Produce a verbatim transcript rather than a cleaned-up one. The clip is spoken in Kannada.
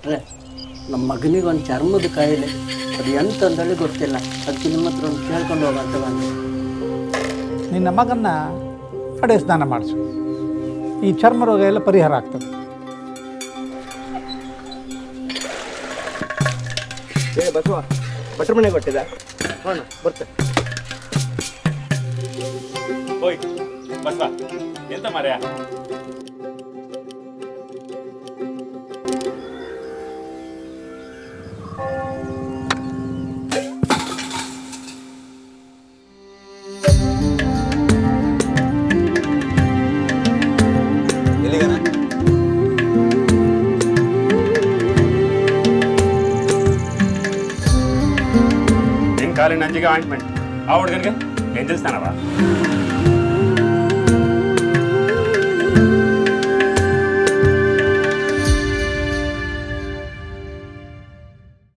ಡಾಕ್ಟ್ರೆ, ನಮ್ಮ ಮಗನಿಗೆ ಒಂದು ಚರ್ಮದ ಕಾಯಿಲೆ, ಅದು ಎಂತಂದೇಳಿ ಗೊತ್ತಿಲ್ಲ. ಅದಕ್ಕೆ ನಿಮ್ಮ ಹತ್ರ ಒಂದು ಕೇಳ್ಕೊಂಡು ಹೋಗಂತ ಬಂದೆ. ನಿನ್ನ ಮಗನ್ನ ಕಡೆ ಸ್ನಾನ ಮಾಡಿಸು, ಈ ಚರ್ಮ ರೋಗ ಎಲ್ಲ ಪರಿಹಾರ ಆಗ್ತದೆ. ಏ ಬಸವ, ಭಟ್ರ ಮನೆ ಕೊಟ್ಟಿದ್ದ ನೋಡ ಬರ್ತೆ. ಓಯ್ ಬಸವ, ಎಂತ ಮಾರ್ಯ? ಕಾಲಿನ ಅಂಜಿಗೆ ಆಯಿಂಟ್ಮೆಂಟ್, ಆ ಹುಡುಗನಿಗೆ ಎಂಜಲ್ ಸ್ನಾನವಾ?